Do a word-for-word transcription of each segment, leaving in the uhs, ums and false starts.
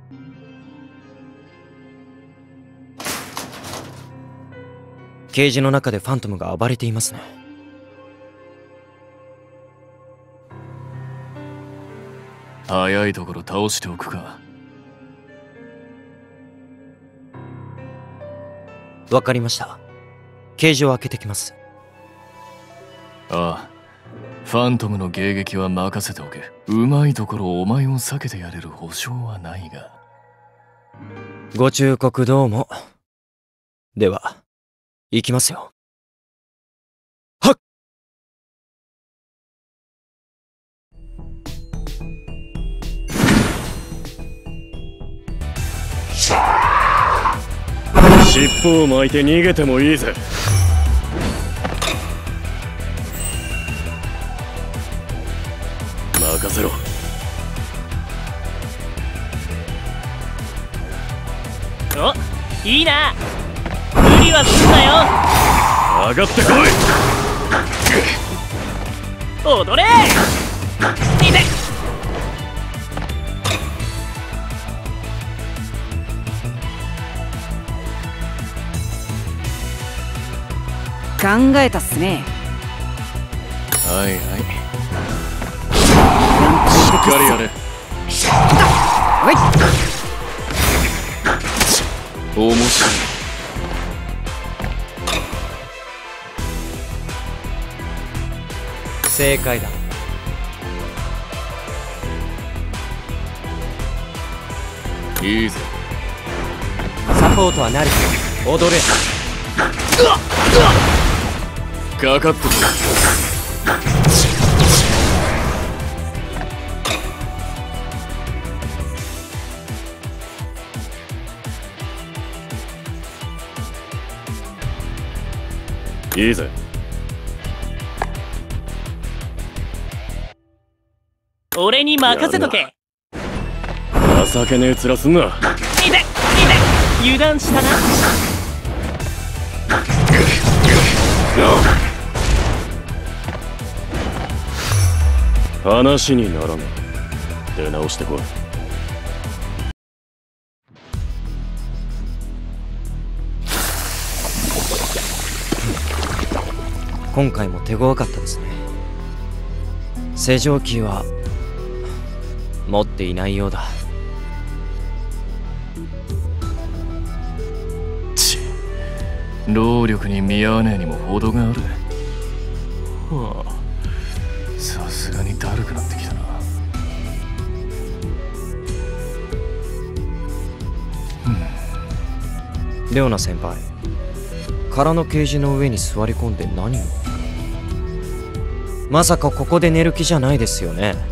ケージの中でファントムが暴れていますね。 早いところ倒しておくか。 わかりました。ケージを開けてきます。 ああ、ファントムの迎撃は任せておけ。うまいところお前を避けてやれる保証はないが。 ご忠告どうも。では行きますよ。はっ。 尻尾を巻いて逃げてもいいぜ。任せろ。 お、いいな。無理はすんなよ。 上がってこい。 踊れ。いて。 考えたっすね。 はいはい、しっかりやれ。 はい。 面白い。 正解だ。 いいぜ。 サポートはなるけど踊れ。 かかってこい。いいぜ。 俺に任せとけ。 情けねえ面すんな。 いていて。油断したな。 話にならん。出直してこい。 今回も手強かったですね。正常キーは持っていないようだ。 ち、労力に見合わねえにも程がある。はあ、さすがにだるくなってきたな。 レオナ先輩、空のケージの上に座り込んで何を？まさかここで寝る気じゃないですよね。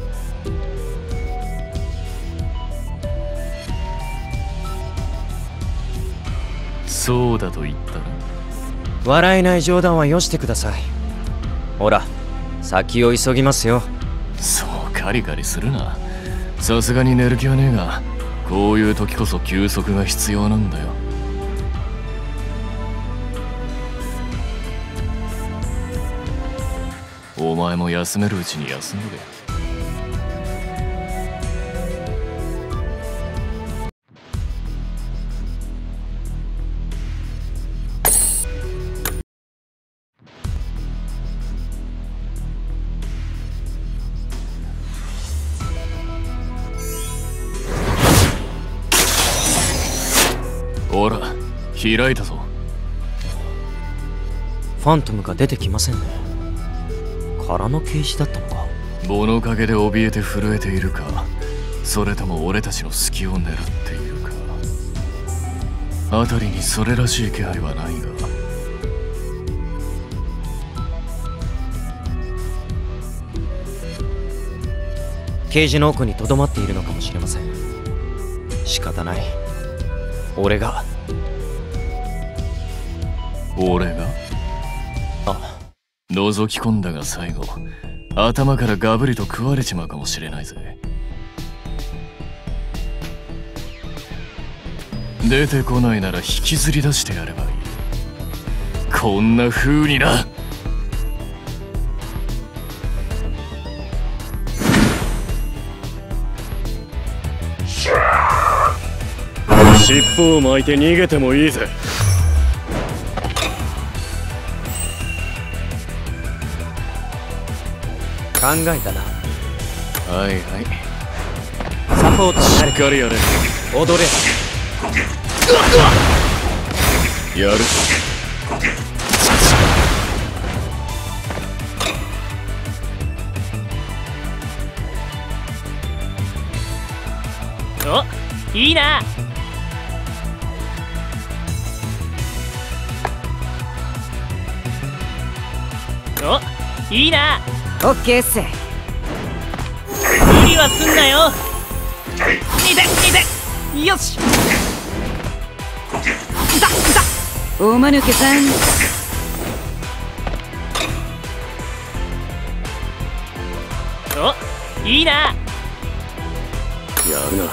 そうだと言ったら。 笑えない冗談はよしてください。ほら、先を急ぎますよ。 そうカリカリするな。さすがに寝る気はねえが、こういう時こそ休息が必要なんだよ。お前も休めるうちに休んどけ。ほら、開いたぞ。 ファントムが出てきませんね。空のケージだったのか。 物陰で怯えて震えているか、それとも俺たちの隙を狙っているか。辺りにそれらしい気配はないが。 ケージの奥にとどまっているのかもしれません。仕方ない。俺が俺があ覗き込んだが最後、頭からガブリと食われちまうかもしれないぜ。出てこないなら引きずり出してやればいい。こんな風にな。 尻尾を巻いて逃げてもいいぜ。 考えたな。 はいはい。 サポートになる。 しっかりやれ。 踊れ。 やる。 お、いいな。お、いいな。 オッケーっす。 無理はすんなよ。いていて、よし。いたいた。 おまぬけさん。 お、いいな。 やるな。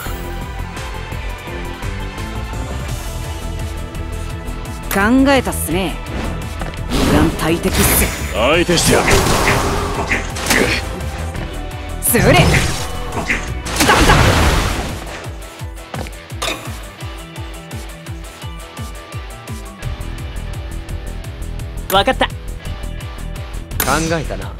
考えたっすね。油断大敵っす。 相手してやる。 それ。いたいた。わかった。 考えたな。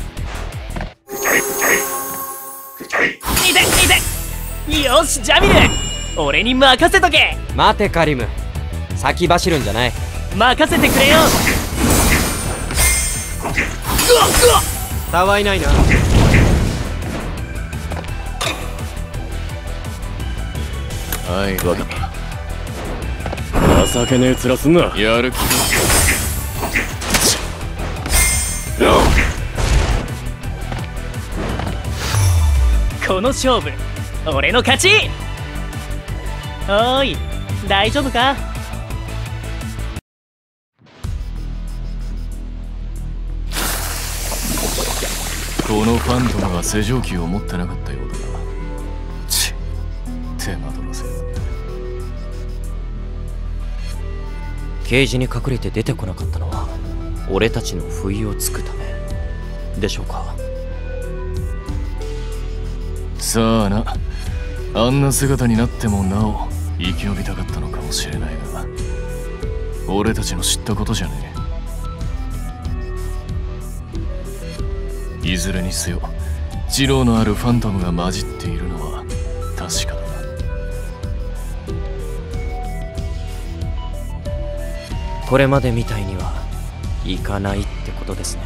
いていて。よし、ジャミル、俺に任せとけ。 待てカリム、先走るんじゃない。 任せてくれよ。 たわいないな。 はいわかった。情けねえ面すんな。 やる気だ。 この勝負、俺の勝ち。おーい、大丈夫か。 このファントムは施錠機を持ってなかったようだな。ちっ、手間取らせやがって。 ケージに隠れて出てこなかったのは俺たちの不意をつくためでしょうか。 さあな、あんな姿になってもなお生き延びたかったのかもしれないが、俺たちの知ったことじゃねえ。いずれにせよ知能のあるファントムが混じっているのは確かだな。 これまでみたいにはいかないってことですね。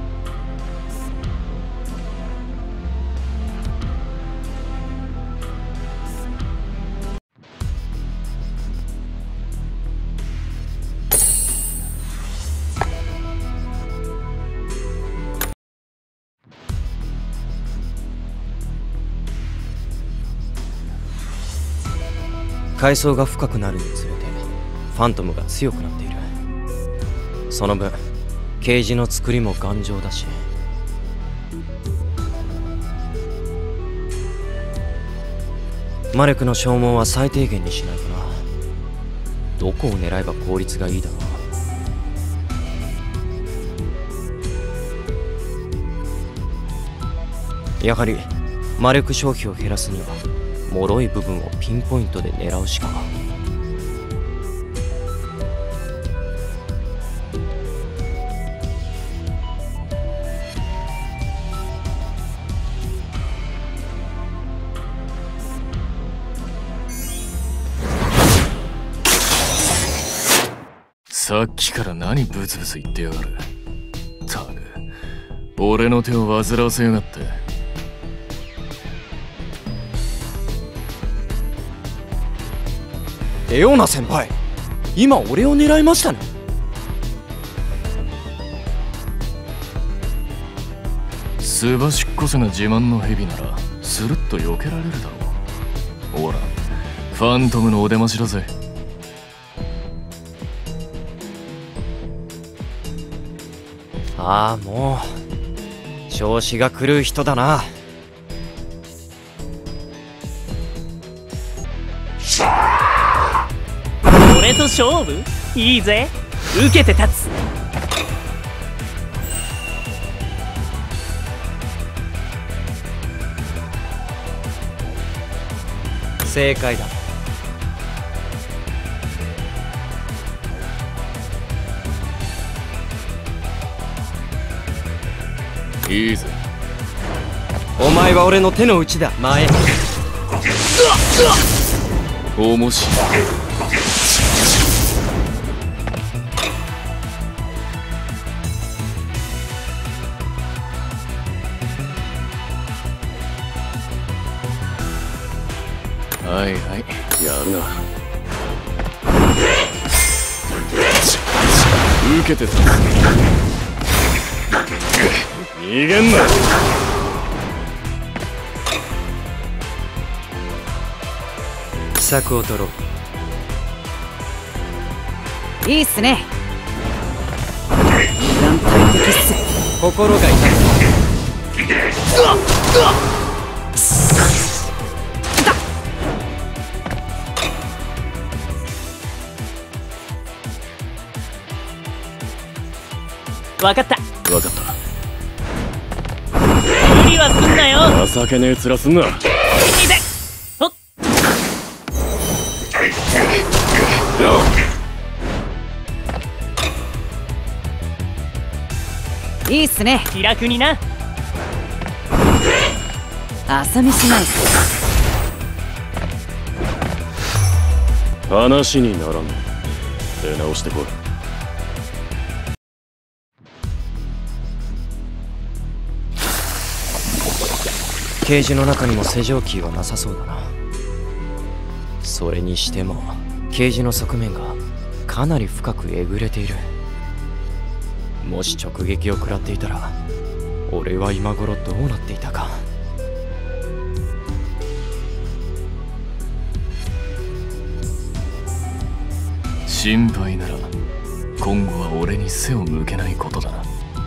階層が深くなるにつれてファントムが強くなっている。その分ケージの作りも頑丈だし、魔力の消耗は最低限にしないとな。どこを狙えば効率がいいだろう。やはり魔力消費を減らすには脆い部分をピンポイントで狙うしか。 さっきから何ブツブツ言ってやがる。たく、俺の手を煩わせやがって。 レオナ先輩、今俺を狙いましたね。 すばしっこさが自慢の蛇ならスルッと避けられるだろう。ほら、ファントムのお出ましだぜ。 ああ、もう調子が狂う人だな。 俺と勝負いいぜ。受けて立つ。 正解だ。 いいぜ。 お前は俺の手の内だ。前面白い。はいはい、 やるな。 受けてた。 逃げんな。 秘策を取ろう。 いいっすね。油断大敵っす。 心が痛い。わかった。 わかった。 無理はすんなよ。 情けねえ面すんな。 いてほっ。 いいっすね。 気楽にな。 朝飯ないっす。 話にならん。出直してこい。 ケージの中にも施錠キーはなさそうだな。それにしてもケージの側面がかなり深くえぐれている。もし直撃を食らっていたら俺は今頃どうなっていたか。 心配なら今後は俺に背を向けないことだな。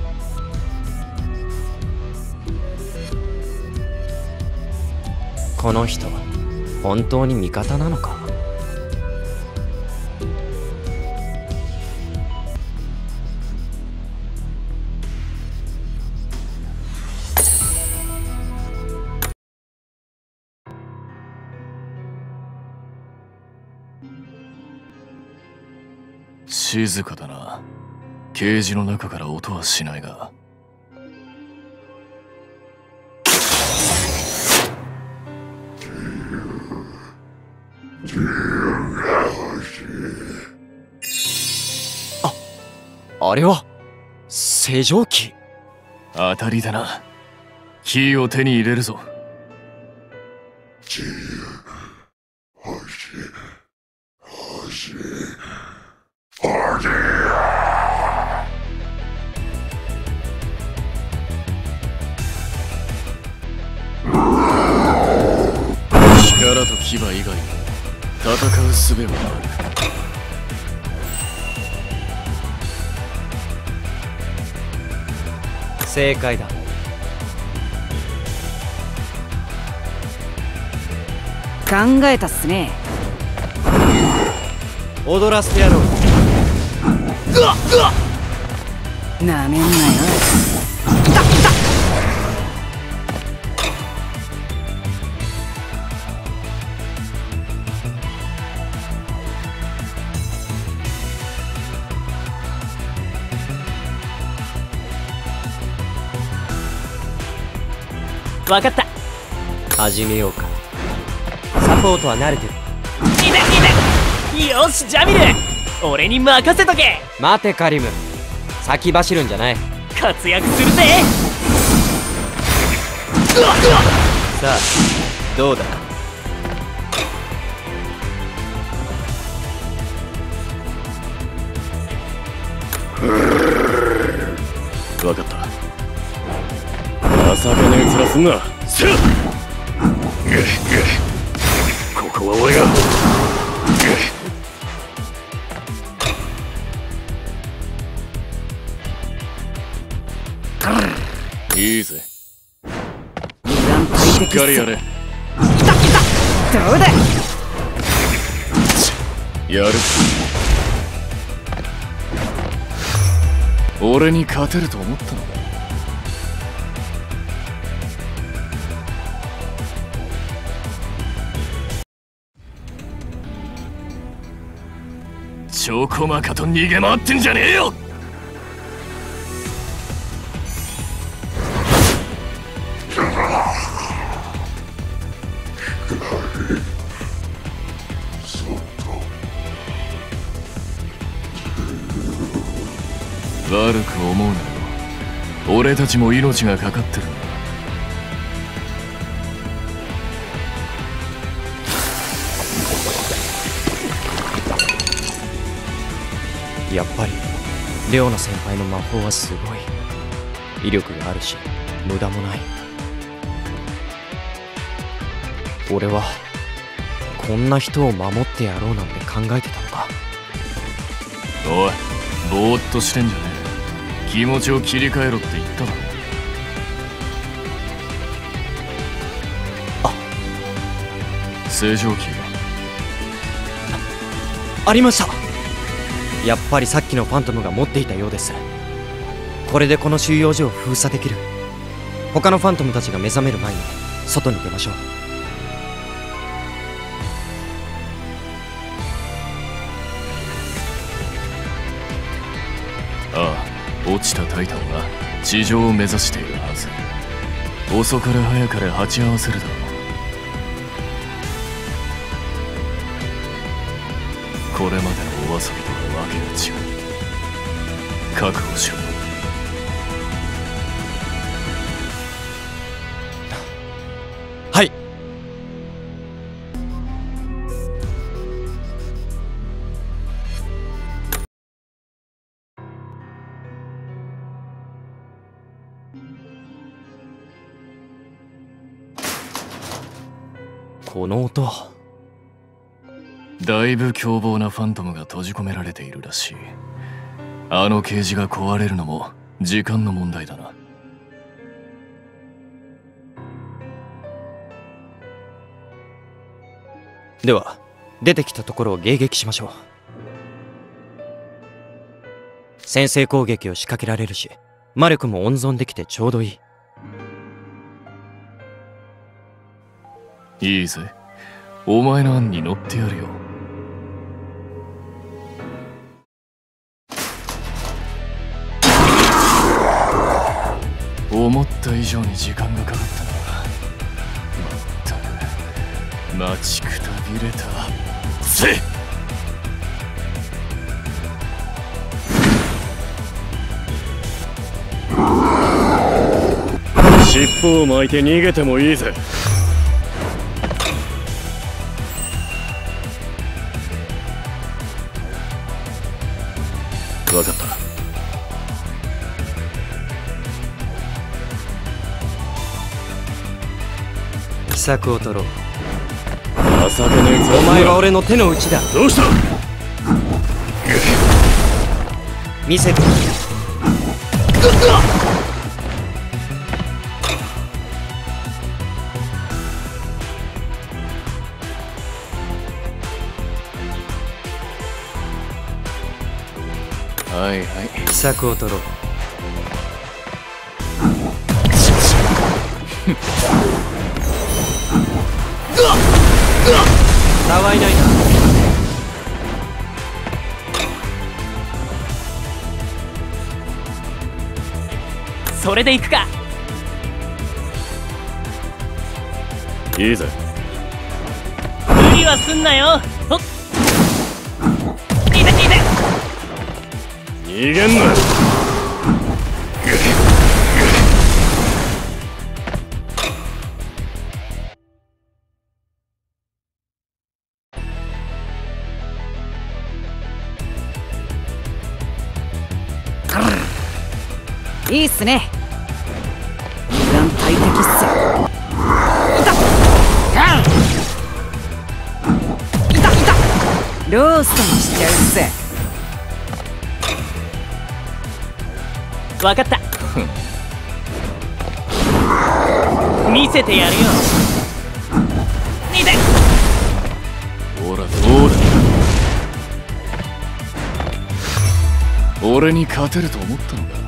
この人本当に味方なのか。 静かだな。ケージの中から音はしないが。 あ、あれは施錠キー。 当たりだな。キーを手に入れるぞ。力と牙以外にも戦う術はある。正解だ。 考えたっすね。 踊らせてやろう。 なめんなよ。 わかった。 始めようか。サポートは慣れてる。 いていて。よしジャミル、俺に任せとけ。 待てカリム、先走るんじゃない。 活躍するぜ。 さあどうだ。 わかった。情けねえ面すんな。ここは俺が。 いいぜ。 油断大しっ敵っす。 かりやれ。 どうだ。 やる。俺に勝てると思ったのか。ちょこまかと逃げ回ってんじゃねえよ。 悪く思うなよ。俺たちも命がかかってるんだ。 やっぱりレオナ先輩の魔法はすごい。威力があるし無駄もない。俺はこんな人を守ってやろうなんて考えてたのか。 おい、ぼーっとしてんじゃねえ。気持ちを切り替えろって言っただろ。 あ、 正常期はありました。やっぱりさっきのファントムが持っていたようです。これでこの収容所を封鎖できる。他のファントムたちが目覚める前に外に出ましょう。 ああ、落ちたタイタンは地上を目指しているはず。遅かれ早かれ鉢合わせるだろう。これまでのお遊びとはわけが違う。覚悟しろ。 はい。この音、 だいぶ凶暴なファントムが閉じ込められているらしい。あのケージが壊れるのも時間の問題だな。 では出てきたところを迎撃しましょう。先制攻撃を仕掛けられるし魔力も温存できてちょうどいい。 いいぜ、お前の案に乗ってやるよ。思った以上に時間がかかったな。まったく待ちくたびれたぜ。 尻尾を巻いて逃げてもいいぜ。分かった。 秘策を取ろう。 情けねえぞ。 お前は俺の手の内だ。 どうした。 見せてくれ。 はいはい、 秘策を取ろう。たわいないな。 それでいくか。 いいぜ。 無理はすんなよ。ほっ、いていて。 逃げんな。 いいっすね。油断大敵っす。いたいたいた。ローストにしちゃうっす。 わかった。見せてやるよ。にて。 ほらどうだ。俺に勝てると思ったのか。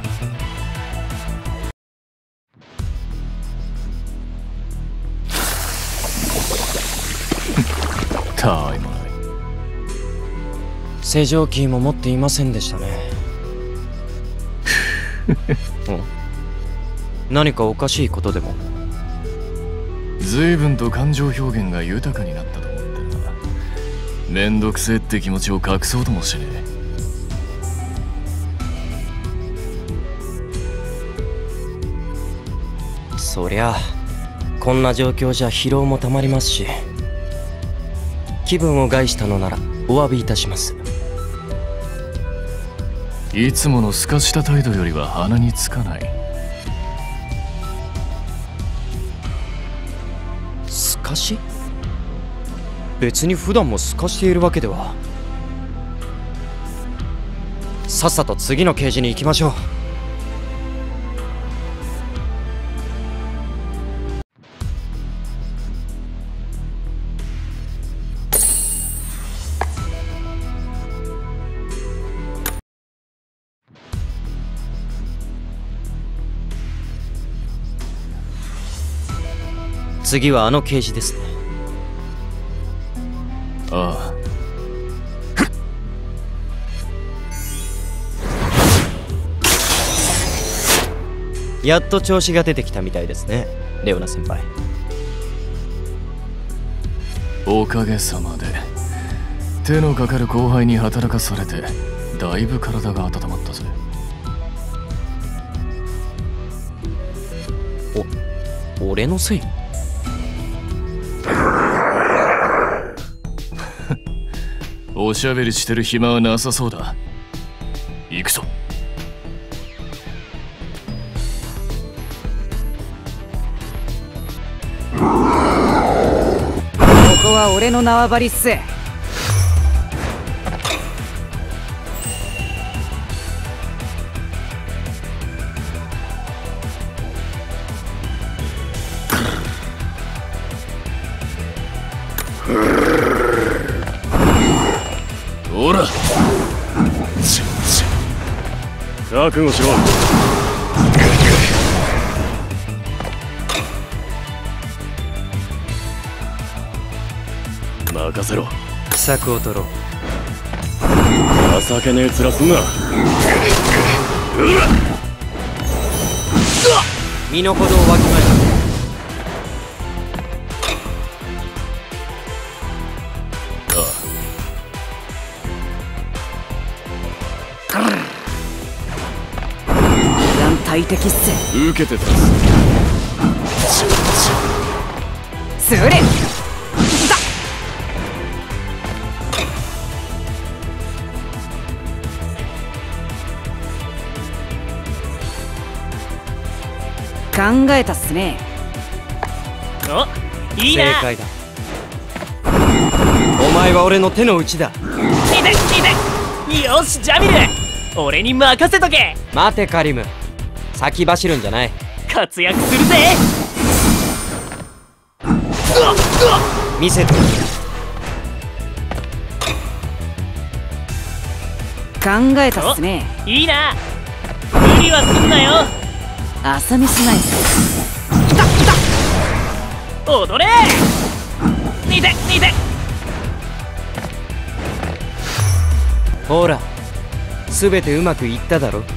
たわいもない。 正常キーも持っていませんでしたね。何かおかしいことでも。 随分と感情表現が豊かになったと思ってるな。めんどくせえって気持ちを隠そうともしねそりゃこんな状況じゃ疲労もたまりますし、気分を害したのならお詫びいたします。 いつものすかした態度よりは鼻につかない。 すかし？別に普段もすかしているわけでは。さっさと次のケージに行きましょう。次はあのケージですね。 ああ。 やっと調子が出てきたみたいですね、レオナ先輩。 おかげさまで手のかかる後輩に働かされてだいぶ体が温まったぜ。 お、俺のせい？ おしゃべりしてる暇はなさそうだ。行くぞ。 ここは俺の縄張りっす。 ほら、覚悟しろ。任せろ。 秘策を取ろう。 情けねえ面すんな。 身の程をわきまえた。あ油断大敵っす。 あ、受けてた。 それだ。考えたっすね。 お、いい正な。 解だ。お前は俺の手の内だ。 いていて。よしジャミル、俺に任せとけ。 待てカリム、先走るんじゃない。 活躍するぜ。 見せてみる。 考えたっすね。 いいな。無理はすんなよ。 朝飯前っす。 踊れ。見て見て。 ほら、すべてうまくいっただろ。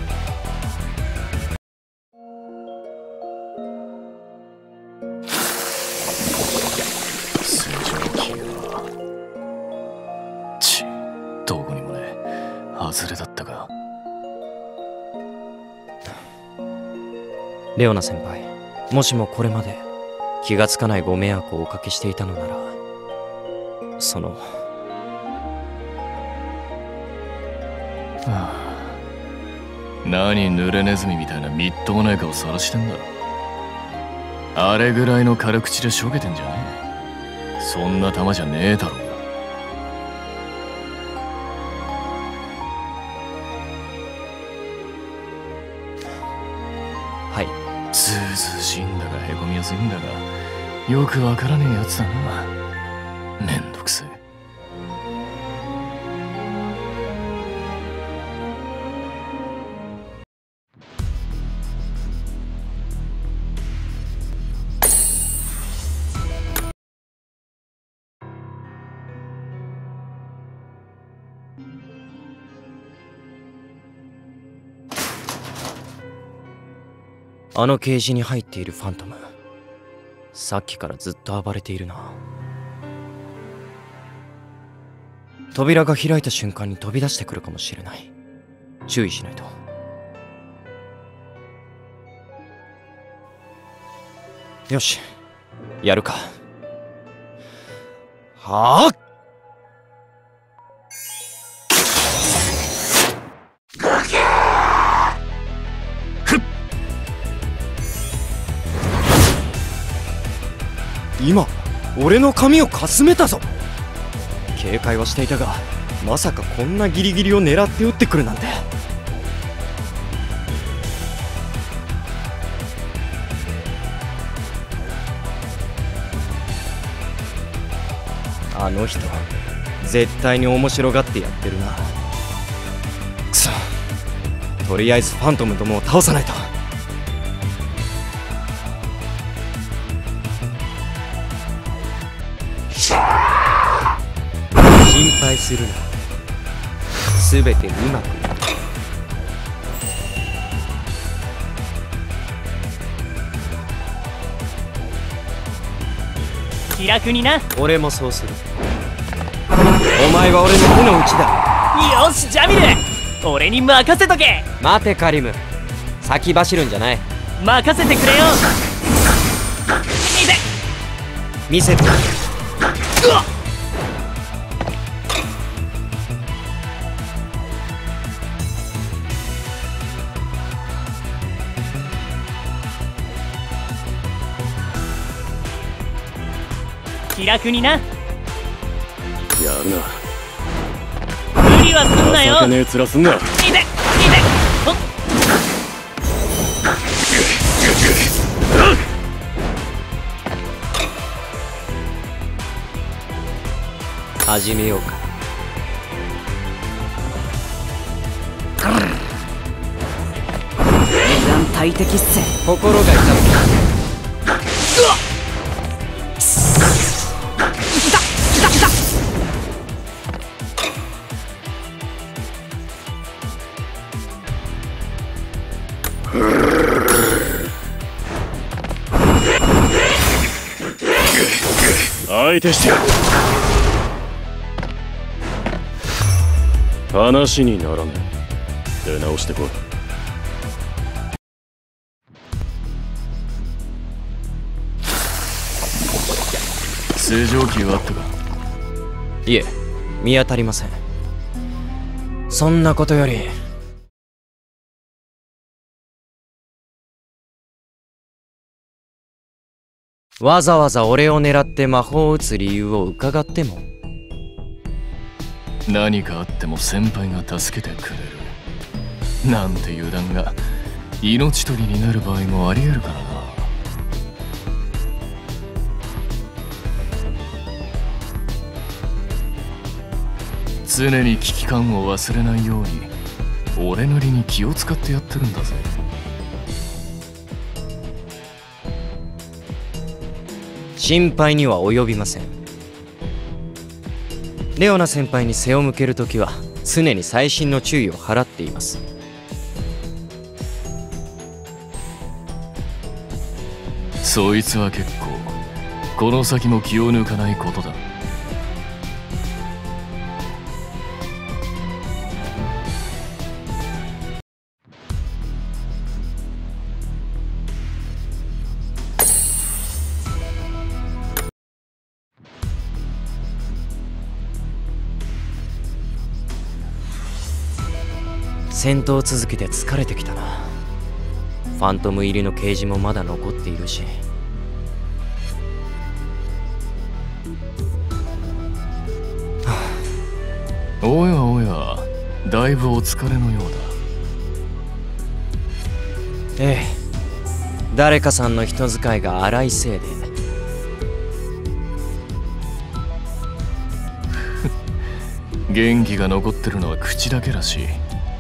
正常期はちどこにもね。外れだったか。 レオナ先輩、もしもこれまで気がつかないご迷惑をおかけしていたのなら、そのはあ、何濡れネズミみたいなみっともない顔さらしてんだ。あれぐらいの軽口でしょげてんじゃねえ。そんな玉じゃねえだろうが。 はい。 ずうずうしいんだかへこみやすいんだがよくわからねえやつだな。めんどくせえ。 あのケージに入っているファントム、さっきからずっと暴れているな。扉が開いた瞬間に飛び出してくるかもしれない。注意しないと。 よし、やるか。はあ。今俺の髪をかすめたぞ。警戒はしていたが、まさかこんなギリギリを狙って撃ってくるなんて。あの人絶対に面白がってやってるな。くそ、とりあえずファントムどもを倒さないと。心配するな、すべてうまくいく。 気楽にな。 俺もそうする。お前は俺の手の内だ。 よしジャミル、俺に任せとけ。 待てカリム、先走るんじゃない。 任せてくれよ。見て見せて。 うわっ、気楽にな。 やるな。 無理はすんなよ。 情けねえ面すんな。 見て見て、ほっ。 始めようか。 油断大敵っせ。 心が痛む。 うわっ、 相手してやる。話にならねえ。出直してこい。 正常球はあったか。 いえ、見当たりません。そんなことよりわざわざ俺を狙って魔法を打つ理由を伺っても。 何かあっても先輩が助けてくれるなんて油断が命取りになる場合もありえるからな。常に危機感を忘れないように俺なりに気を使ってやってるんだぜ。 心配には及びません。レオナ先輩に背を向けるときは常に細心の注意を払っています。 そいつは結構この先も気を抜かないことだ。 戦闘続けて疲れてきたな。ファントム入りのケージもまだ残っているし。 おやおや、だいぶお疲れのようだ。 ええ、誰かさんの人使いが荒いせいで。 元気が残ってるのは口だけらしい。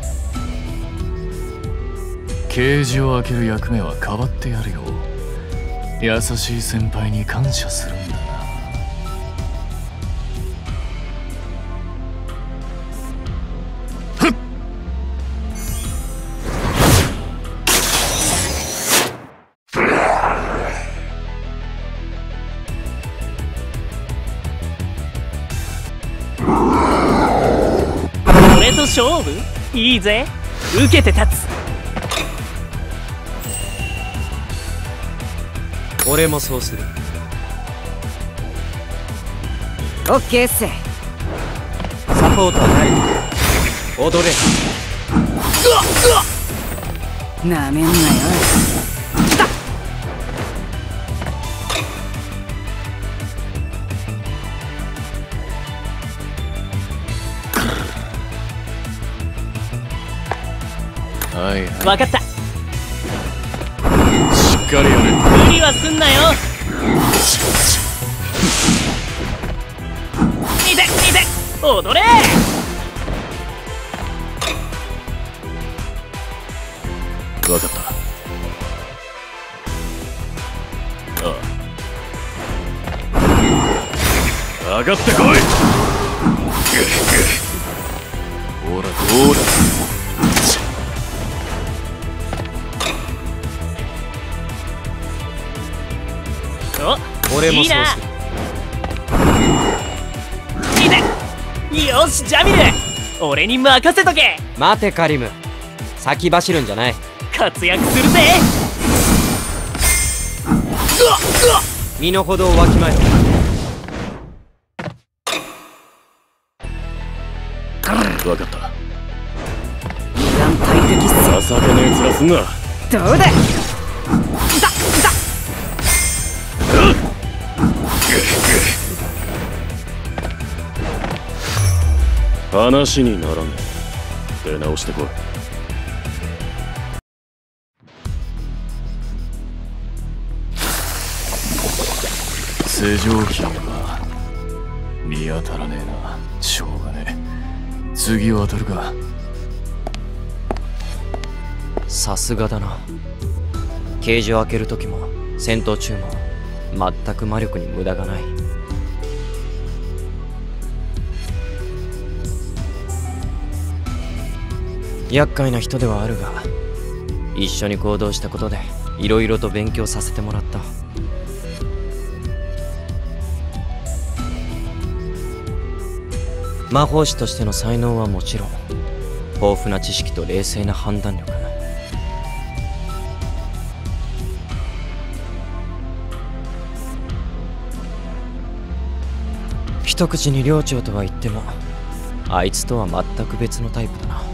ケージを開ける役目は変わってやるよ。優しい先輩に感謝するんだな。ふっ。 俺と勝負いいぜ。受けて立つ。 俺もそうする。 オッケーっす。 サポートはない。踊れ。 なめんなよ。 はいはい、 わかった。 しっかりやれ。 無理はすんなよ。見て見て踊れ。 わかった。ああ、上がってこい。 ほらどうだ。 お、 俺もいいな。 そうする。 見て。よしジャミル、俺に任せとけ。 待てカリム、先走るんじゃない。 活躍するぜ。 身の程をわきまえろ。 わかった。 油断大敵っす。 情けねえ面すんな。 どうだ。 話にならん。出直してこい。 正常期は見当たらねえな。しょうがねえ。次は当たるか。 さすがだな。ケージを開ける時も戦闘中も全く魔力に無駄がない。厄介な人ではあるが、一緒に行動したことでいろいろと勉強させてもらった。魔法師としての才能はもちろん、豊富な知識と冷静な判断力。一口に寮長とは言っても、あいつとは全く別のタイプだな。